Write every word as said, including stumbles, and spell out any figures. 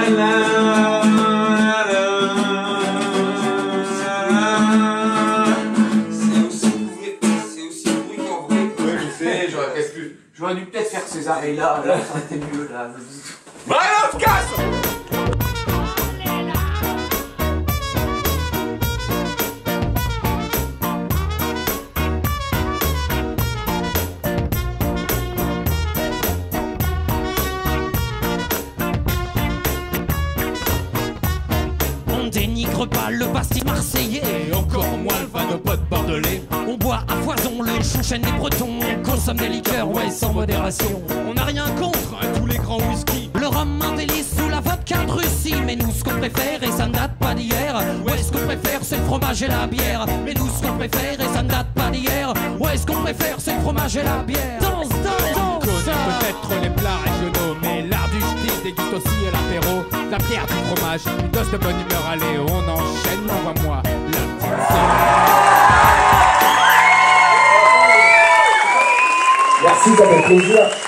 J'aurais dû peut-être faire ces arrêts-là, là, ça aurait été mieux, là. Bah alors, casse! On dénigre pas le bassin marseillais, et encore moins le fan de potes bordelais. On boit à foison le chouchen des bretons, on consomme des liqueurs, ouais, sans modération. On n'a rien contre hein, tous les grands whisky. Le rhum un délice sous la vodka de Russie. Mais nous ce qu'on préfère, et ça ne date pas d'hier, ouais, ce qu'on préfère c'est le fromage et la bière. Mais nous ce qu'on préfère, et ça ne date pas d'hier, ouais, ce qu'on préfère c'est le fromage et la bière. Danse, danse, danse. Connais peut-être les plats régionaux, mais l'art du style déguste aussi à l'apéro. La bière, du fromage, une dose de bonne humeur, allez, on enchaîne, envoie-moi l'activité. Merci, ça fait plaisir.